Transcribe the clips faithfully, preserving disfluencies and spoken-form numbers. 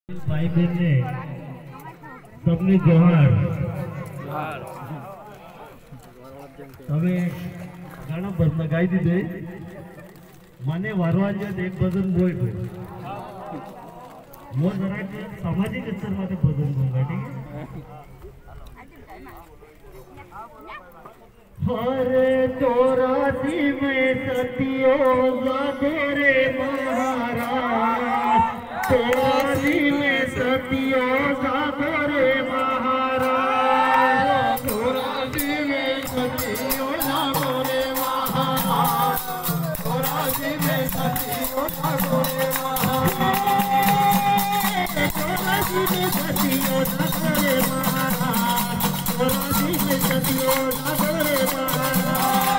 भाई बहन ने सबने जोहार तबे गाना बजना गाई दीदे माने वारवांजात एक भजन बोल वो जरा के सामाजिक स्तर माते भजन बोलगा ठीक है हरे चौरासी में सतियो जागरे महाराज चौरासी में सतियो जागरे महाराज चौरासी में सतियो जागरे महाराज चौरासी में सतियो जागरे महाराज चौरासी में सतियो जागरे महाराज चौरासी में सतियो जागरे महाराज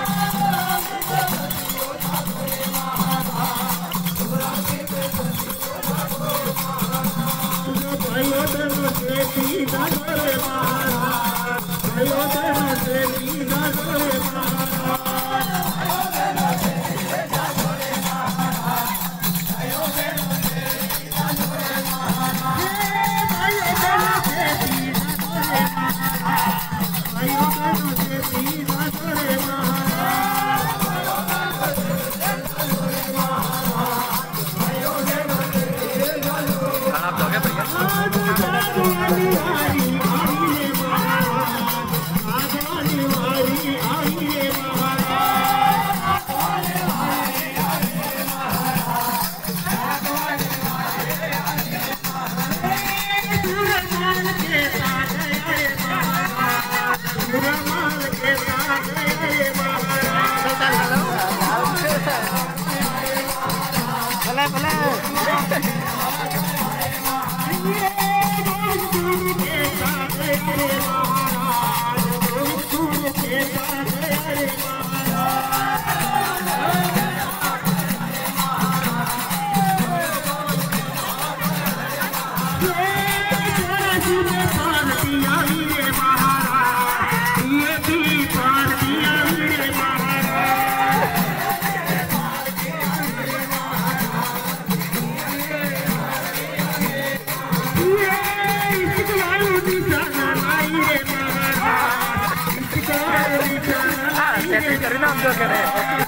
अयोध्या से सीधा करे महाराज अयोध्या से सीधा करे महाराज अयोध्या से सीधा करे महाराज अयोध्या से सीधा करे महाराज अयोध्या से सीधा करे महाराज अयोध्या से सीधा करे महाराज खाना ब्लॉग है भैया करना हम जो करें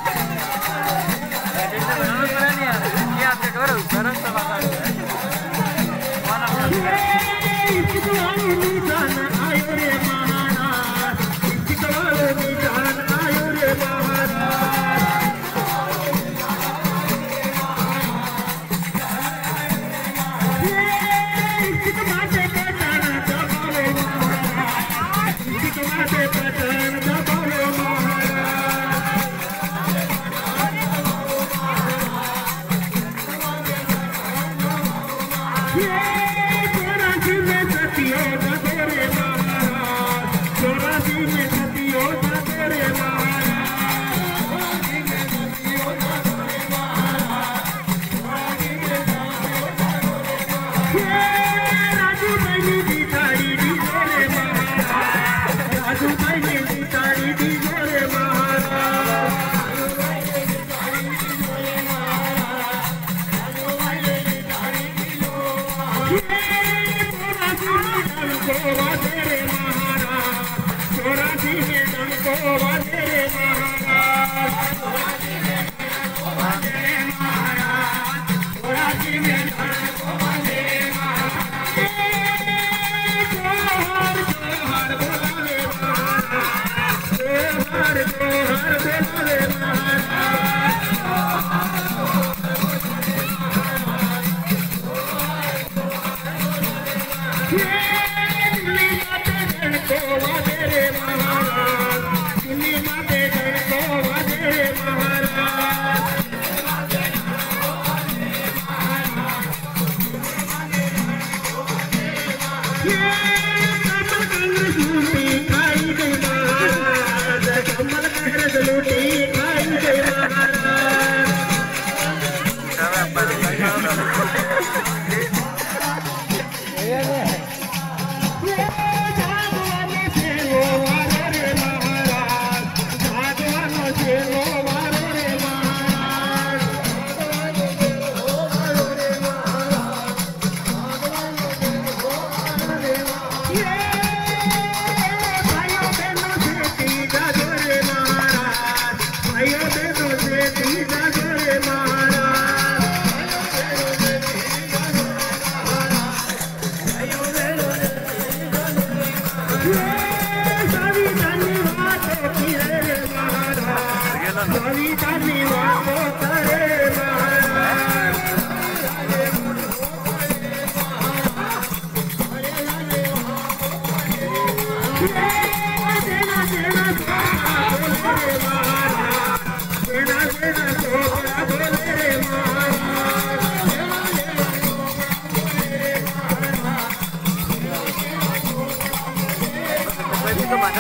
ये आपके करो गरम सभा का वाला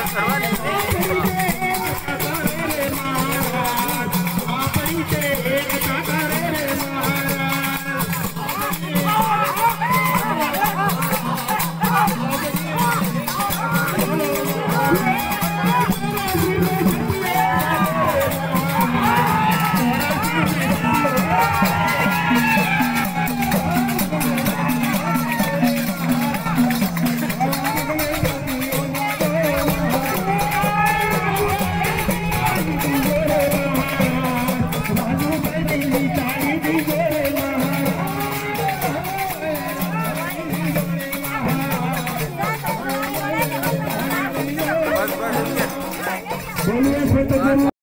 करवा ली